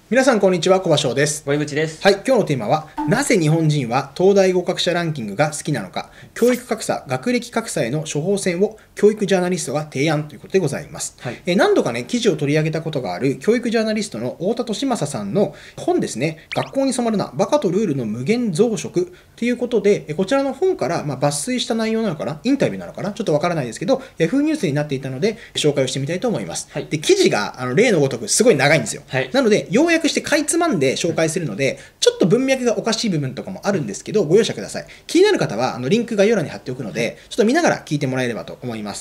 皆さんこんにちは、小葉翔です。 森口です。 はい、今日のテーマは、なぜ日本人は東大合格者ランキングが好きなのか、教育格差、学歴格差への処方箋を教育ジャーナリストが提案ということでございます。 はい、 何度かね、記事を取り上げたことがある教育ジャーナリストの太田利正さんの本ですね、学校に染まるな、バカとルールの無限増殖ということで、こちらの本から抜粋した内容なのかな、インタビューなのかな、ちょっとわからないですけど、Yahoo ニュースになっていたので、紹介をしてみたいと思います。 はい、 で、記事が例のごとくすごい長いんですよ。 はい、 なので、要約してかいつまんで紹介するので、ちょっと文脈がおかしい部分とかもあるんですけど、ご容赦ください。気になる方はリンク概要欄に貼っておくので、ちょっと見ながら聞いてもらえればと思います。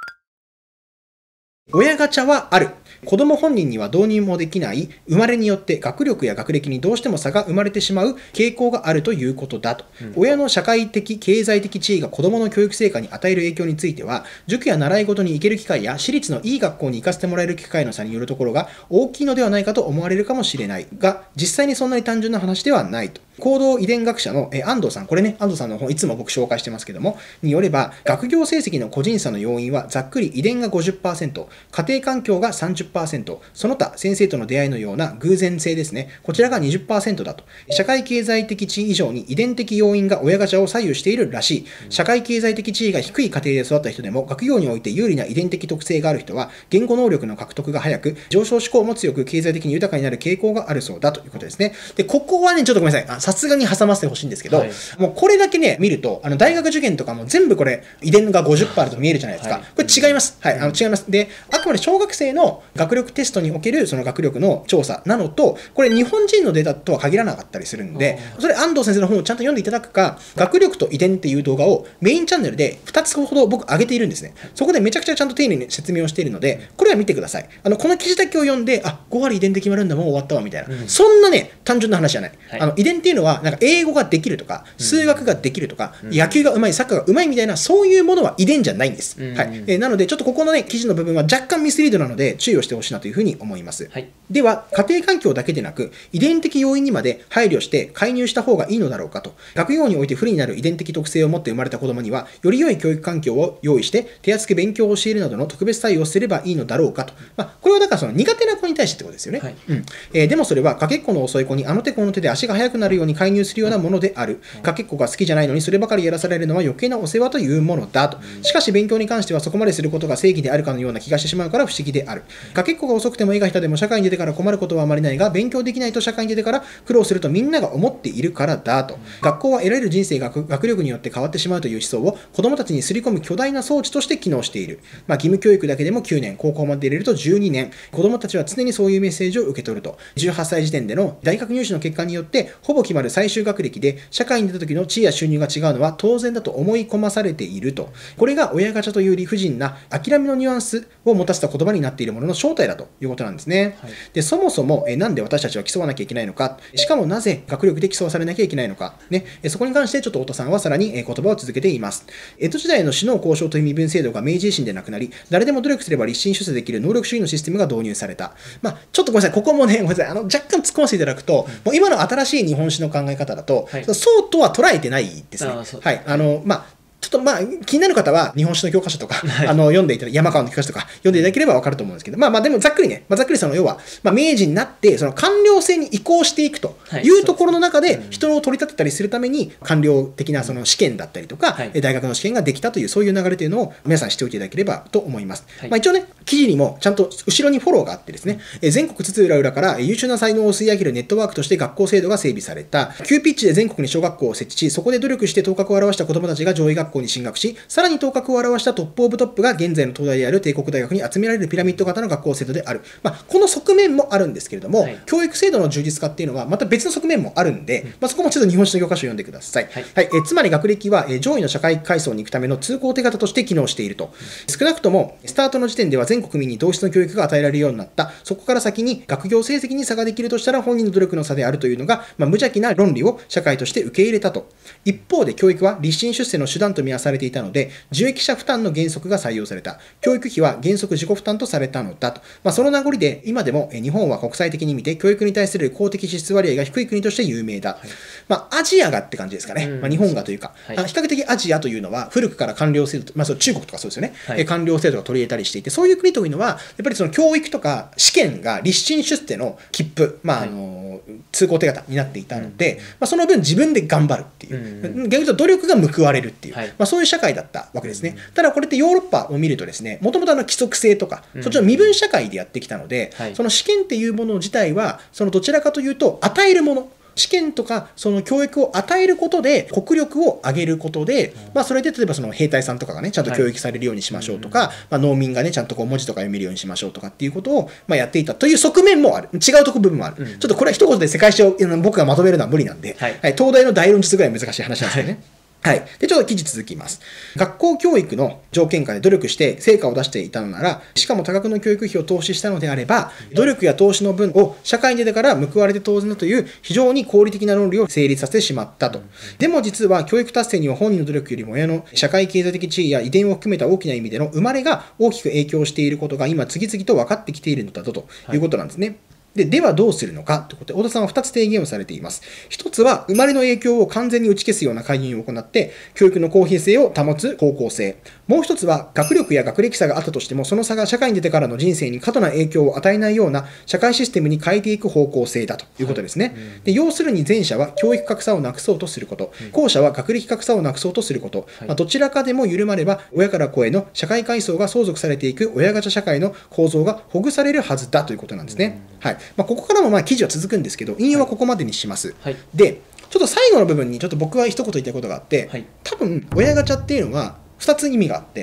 親ガチャはある。子供本人には導入もできない生まれによって学力や学歴にどうしても差が生まれてしまう傾向があるということだと、親の社会的経済的地位が子供の教育成果に与える影響については、塾や習い事に行ける機会や私立のいい学校に行かせてもらえる機会の差によるところが大きいのではないかと思われるかもしれないが、実際にそんなに単純な話ではないと。行動遺伝学者の安藤さん、これね、安藤さんの本いつも僕紹介してますけども、によれば、学業成績の個人差の要因はざっくり遺伝が 50%、家庭環境が 30%、その他先生との出会いのような偶然性ですね、こちらが 20% だと。社会経済的地位以上に遺伝的要因が親ガチャを左右しているらしい。社会経済的地位が低い家庭で育った人でも、学業において有利な遺伝的特性がある人は、言語能力の獲得が早く、上昇志向も強く、経済的に豊かになる傾向があるそうだということですね。で、ここはね、ちょっとごめんなさい。さすがに挟ませてほしいんですけど、もうこれだけね、見ると、大学受験とかも全部これ、遺伝が 50% あると見えるじゃないですか。これ違います。はい、違います。で、あくまで小学生の学力テストにおけるその学力の調査なのと、これ日本人のデータとは限らなかったりするんで、それ安藤先生の本をちゃんと読んでいただくか、学力と遺伝っていう動画をメインチャンネルで2つほど僕上げているんですね。そこでめちゃくちゃちゃんと丁寧に説明をしているので、これは見てください。この記事だけを読んで、5割遺伝で決まるんだ、もう終わったわみたいな。そんなね、単純な話じゃない。遺伝っていうのは、なんか英語ができるとか、数学ができるとか、野球がうまい、サッカーがうまいみたいな、そういうものは遺伝じゃないんです。はい。なので、ちょっとここのね、記事の部分は若干ミスリードなので、注意をしてほしいなというふうに思います。では、家庭環境だけでなく、遺伝的要因にまで配慮して介入した方がいいのだろうかと。学業において不利になる遺伝的特性を持って生まれた子供には、より良い教育環境を用意して、手厚く勉強を教えるなどの特別対応をすればいいのだろうかと。これはだからその苦手な子に対してってことですよね。でもそれは、かけっこの遅い子にあの手この手で足が速くなるように介入するようなものである。かけっこが好きじゃないのにそればかりやらされるのは余計なお世話というものだと。しかし勉強に関してはそこまですることが正義であるかのような気がしてしまうから不思議である。かけっこが遅くても絵が下手でも社会に出てから困ることはあまりないが、勉強できないと社会に出てから苦労するとみんなが思っているからだと。学校は得られる人生が学力によって変わってしまうという思想を子供たちにすり込む巨大な装置として機能している。義務教育だけでも9年、高校まで入れると12年。子供たちは常にそういうメッセージを受け取ると。18歳時点での大学入試の結果によってほぼ決まる最終学歴で社会に出た時の地位や収入が違うのは当然だと思い込まされていると。これが親ガチャという理不尽な諦めのニュアンスを持たせた言葉になっているものの正体だということなんですね。で、そもそもなんで私たちは競わなきゃいけないのか、しかもなぜ学力で競わされなきゃいけないのか、ね、そこに関してちょっと太田さんはさらに言葉を続けています。江戸時代の首脳交渉という身分制度が明治維新でなくなり、誰でも努力すれば立身出世できる能力主義のシステムが導入された。ちょっとごめんなさい、ここもね、ごめんなさい、若干突っ込ませていただくと、もう今の新しい日本史の考え方だと、そうとは捉えてないですね。はい。ちょっと気になる方は日本史の教科書とか、読んでいただ山川の教科書とか読んでいただければ分かると思うんですけど、でもざっくりね、ざっくりその要は、明治になってその官僚制に移行していくというところの中で人を取り立てたりするために官僚的なその試験だったりとか、大学の試験ができたというそういう流れというのを皆さん知っておいていただければと思います。一応ね、記事にもちゃんと後ろにフォローがあってですね、全国津々浦々から優秀な才能を吸い上げるネットワークとして学校制度が整備された。急ピッチで全国に小学校を設置し、そこで努力して頭角を現した子どもたちが上位学校に進学し、さらに頭角を現したトップオブトップが現在の東大である帝国大学に集められるピラミッド型の学校制度である。この側面もあるんですけれども、教育制度の充実化っていうのはまた別の側面もあるんで、そこもちょっと日本史の教科書を読んでください。つまり学歴は上位の社会階層に行くための通行手形として機能していると。少なくともスタートの時点では全国民に同質の教育が与えられるようになった。そこから先に学業成績に差ができるとしたら本人の努力の差であるというのが、無邪気な論理を社会として受け入れたと。一方で教育は立身出世の手段と見はされていたので、受益者負担の原則が採用された。教育費は原則自己負担とされたのだと。その名残で、今でも日本は国際的に見て教育に対する公的支出割合が低い国として有名だ。アジアがって感じですかね。日本がというか、比較的アジアというのは古くから官僚制度、そう中国とかそうですよね。官僚制度が取り入れたりしていて、そういう国というのは、やっぱりその教育とか試験が立身出世の切符、通行手形になっていたので、その分自分で頑張るっていう、逆に言うと努力が報われるっていう、そういう社会だったわけですね。ただこれってヨーロッパを見るとですね、もともと規則性とか、そっちの身分社会でやってきたので、その試験っていうもの自体は、そのどちらかというと与えるもの。試験とかその教育を与えることで国力を上げることで、それで例えばその兵隊さんとかがねちゃんと教育されるようにしましょうとか、農民がねちゃんとこう文字とか読めるようにしましょうとかっていうことをやっていたという側面もある。違う部分もある。ちょっとこれは一言で世界史を僕がまとめるのは無理なんで、東大の大論述ぐらい難しい話なんですよね。はい。で、ちょっと記事続きます。学校教育の条件下で努力して成果を出していたのなら、しかも多額の教育費を投資したのであれば、努力や投資の分を社会に出てから報われて当然だという非常に合理的な論理を成立させてしまったと。でも実は教育達成には本人の努力よりも親の社会経済的地位や遺伝を含めた大きな意味での生まれが大きく影響していることが今次々と分かってきているのだということなんですね。ではどうするのかということで、太田さんは2つ提言をされています。1つは、生まれの影響を完全に打ち消すような介入を行って、教育の公平性を保つ方向性。もう1つは、学力や学歴差があったとしても、その差が社会に出てからの人生に過度な影響を与えないような社会システムに変えていく方向性だということですね。で、要するに前者は教育格差をなくそうとすること、後者は学歴格差をなくそうとすること、どちらかでも緩まれば、親から子への社会階層が相続されていく親ガチャ社会の構造がほぐされるはずだということなんですね。はい。ここからも記事は続くんですけど、引用はここまでにします。で、ちょっと最後の部分にちょっと僕は一言言いたいことがあって、多分親ガチャっていうのは2つ意味があって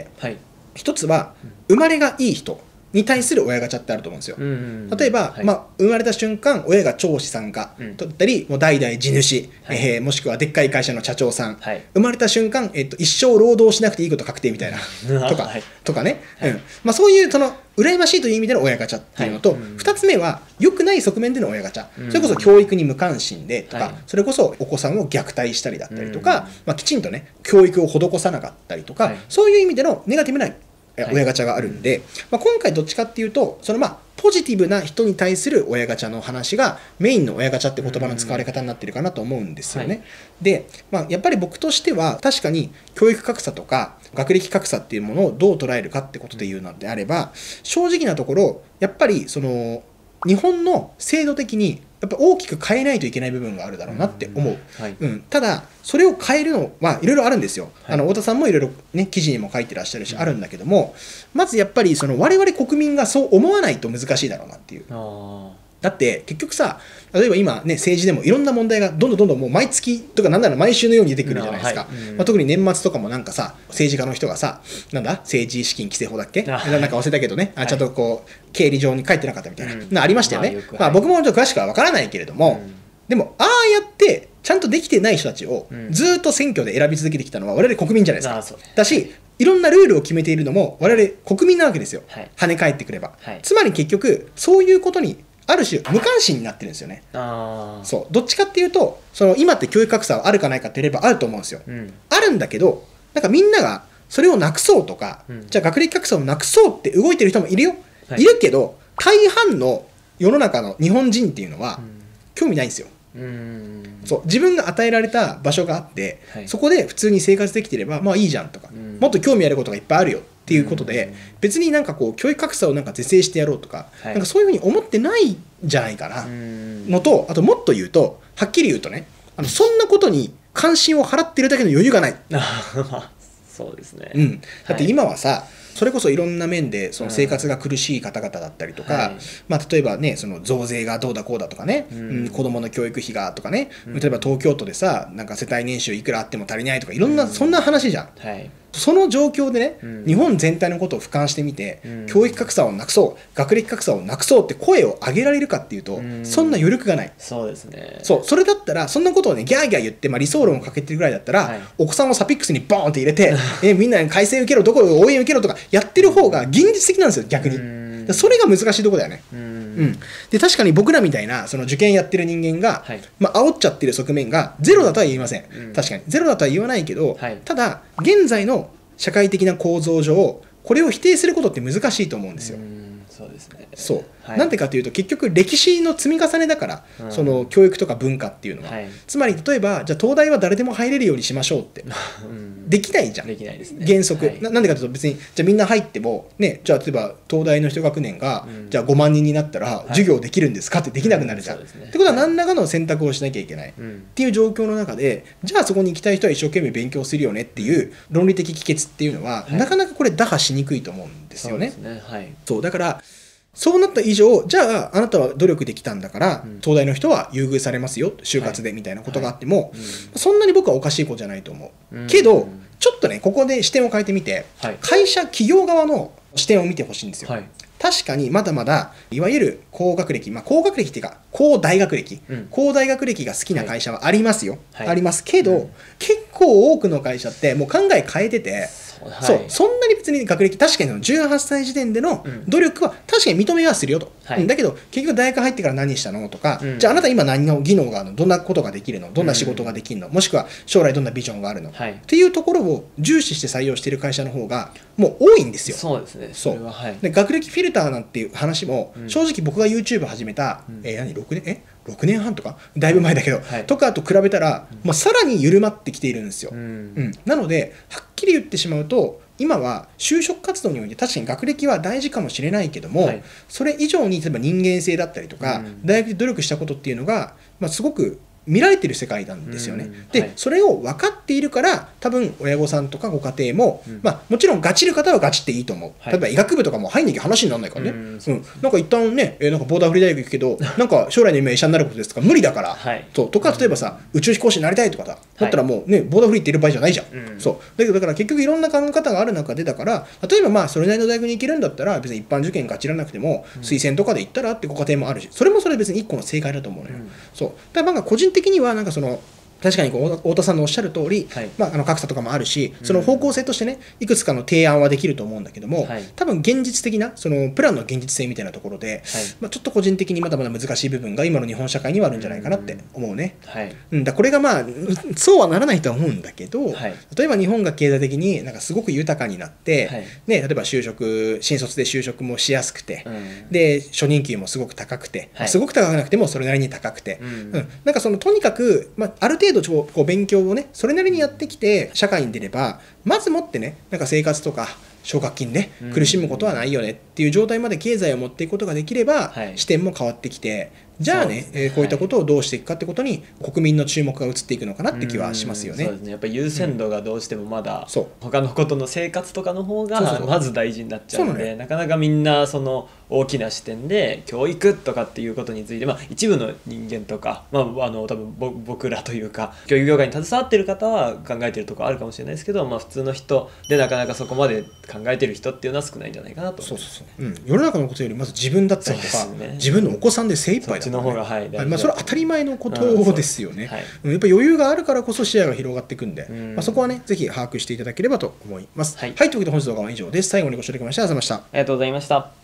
、1つは生まれがいい人に対する親ガチャってあると思うんですよ。例えば、生まれた瞬間親が長子さんがだったり、もう代々地主、もしくはでっかい会社の社長さん、生まれた瞬間、一生労働しなくていいこと確定みたいなとかね、そういうその羨ましいという意味での親ガチャっていうのと、2つ目は良くない側面での親ガチャ、それこそ教育に無関心でとか、それこそお子さんを虐待したりだったりとか、きちんとね教育を施さなかったりとか、そういう意味でのネガティブな親ガチャがあるんで、今回どっちかっていうとそのポジティブな人に対する親ガチャの話がメインの親ガチャって言葉の使われ方になってるかなと思うんですよね。で、やっぱり僕としては確かに教育格差とか学歴格差っていうものをどう捉えるかってことで言うのであれば、正直なところやっぱりその日本の制度的にやっぱ大きく変えないといけない部分があるだろうなって思う。ただそれを変えるのはいろいろあるんですよ。太田さんもいろいろね記事にも書いてらっしゃるしあるんだけども、まずやっぱりその我々国民がそう思わないと難しいだろうなっていう。だって結局さ、例えば今ね政治でもいろんな問題がどんどんもう毎月とかなんなら毎週のように出てくるじゃないですか。特に年末とかもなんかさ、政治家の人がさ、政治資金規正法だっけ、なんか忘れたけどね、ちゃんとこう経理上に書いてなかったみたいな、ありましたよね。僕もちょっと詳しくは分からないけれども、でもああやってちゃんとできてない人たちをずっと選挙で選び続けてきたのは我々国民じゃないですか。だしいろんなルールを決めているのも我々国民なわけですよ。跳ね返ってくれば、つまり結局そういうことにある種無関心になってるんですよね。そうどっちかっていうと、その今って教育格差はあるかないかって言えばあると思うんですよ。あるんだけど、なんかみんながそれをなくそうとか、じゃあ学歴格差をなくそうって動いてる人もいるよ、いるけど大半の世の中の日本人っていうのは興味ないんですよ。そう自分が与えられた場所があって、そこで普通に生活できてればいいじゃんとか、もっと興味あることがいっぱいあるよっていうことで、別になんかこう教育格差をなんか是正してやろうとか、なんかそういうふうに思ってないんじゃないかなのと、あともっと言うとはっきり言うとね、そんなことに関心を払ってるだけの余裕がない。 そうですね。 だって今はさ、それこそいろんな面でその生活が苦しい方々だったりとか、例えばねその増税がどうだこうだとかね、子どもの教育費がとかね、例えば東京都でさなんか世帯年収いくらあっても足りないとかいろんなそんな話じゃん。その状況でね、日本全体のことを俯瞰してみて、教育格差をなくそう、学歴格差をなくそうって声を上げられるかっていうと、そんな余力がない。 そうですね。 それだったらそんなことをねギャーギャー言って、理想論をかけてるぐらいだったら、お子さんをサピックスにボーンって入れてみんなに改正受けろ、どこ応援受けろとかやってる方が現実的なんですよ逆に。それが難しいところだよね。 で確かに僕らみたいなその受験やってる人間が、 はい、 煽っちゃってる側面がゼロだとは言いません、確かにゼロだとは言わないけど、ただ現在の社会的な構造上これを否定することって難しいと思うんですよ。 そうですね。 そう、なんでかというと結局歴史の積み重ねだから、その教育とか文化っていうのは、つまり例えばじゃあ東大は誰でも入れるようにしましょうって、できないじゃん、 できないですね、 原則、なんでかというと別にじゃあみんな入ってもね、じゃあ例えば東大の一学年が、じゃあ5万人になったら授業できるんですかってできなくなるじゃん、ってことは何らかの選択をしなきゃいけない、っていう状況の中でじゃあそこに行きたい人は一生懸命勉強するよねっていう論理的帰結っていうのは、なかなかこれ打破しにくいと思うんですよね。そうだからそうなった以上、じゃああなたは努力できたんだから、東大の人は優遇されますよ就活でみたいなことがあっても、そんなに僕はおかしいことじゃないと思う、けどちょっとねここで視点を変えてみて、会社企業側の視点を見てほしいんですよ、確かにまだまだいわゆる高学歴、高学歴っていうか高大学歴、高大学歴が好きな会社はありますよ、ありますけど、結構多くの会社ってもう考え変えてて、そんなに別に学歴、確かにその18歳時点での努力は確かに認めはするよと、だけど結局大学入ってから何したのとか、じゃああなた今何の技能があるの、どんなことができるの、どんな仕事ができるの、もしくは将来どんなビジョンがあるの、っていうところを重視して採用している会社の方がもう多いんですよ。 そうですね。それはで学歴フィルターなんていう話も、正直僕が YouTube 始めた、6年半とかだいぶ前だけど、とかと比べたら、さらに緩まってきているんですよ、なのではっきり言ってしまうと今は就職活動において確かに学歴は大事かもしれないけども、それ以上に例えば人間性だったりとか、大学で努力したことっていうのが、すごく見られてる世界なんですよね。でそれを分かっているから多分親御さんとかご家庭も、もちろんガチる方はガチっていいと思う。例えば医学部とかも入んなきゃ話にならないからね、なんか一旦ね、なんかボーダーフリー大学行くけどなんか将来の夢は医者になることですとか無理だから、そうとか例えばさ宇宙飛行士になりたいとかさ、だったらもうねボーダーフリーっている場合じゃないじゃん、そうだけどだから結局いろんな考え方がある中で、だから例えばそれなりの大学に行けるんだったら別に一般受験ガチらなくても推薦とかで行ったらってご家庭もあるし、それもそれ別に一個の正解だと思うのよ、そうだから個人的にはなんかその確かに太田さんのおっしゃる通り、格差とかもあるし、その方向性としてねいくつかの提案はできると思うんだけども、多分現実的なそのプランの現実性みたいなところで、ちょっと個人的にまだまだ難しい部分が今の日本社会にはあるんじゃないかなって思うね、だこれがそうはならないとは思うんだけど、例えば日本が経済的になんかすごく豊かになって、例えば新卒で就職もしやすくて、で初任給もすごく高くて、すごく高くなくてもそれなりに高くて、なんかそのとにかく、ある程度こう勉強をねそれなりにやってきて社会に出ればまずもってねなんか生活とか奨学金で苦しむことはないよねっていう状態まで経済を持っていくことができれば、視点も変わってきて、じゃあね、こういったことをどうしていくかってことに国民の注目が移っていくのかなって気はしますよね。 そうですね。やっぱり優先度がどうしてもまだ他のことの生活とかの方がまず大事になっちゃうので、なかなかみんなその大きな視点で教育とかっていうことについて、一部の人間とか、多分僕らというか教育業界に携わってる方は考えてるところあるかもしれないですけど、普通の人でなかなかそこまで考えてる人っていうのは少ないんじゃないかなと思います。 世の中のことよりまず自分だったりとか、自分のお子さんで精一杯だの方が、それは当たり前のことですよね。やっぱ余裕があるからこそ視野が広がっていくんで、そこはねぜひ把握していただければと思います。はい、というわけで本日の動画は以上です。最後にご視聴いただきましてありがとうございました。 ありがとうございました。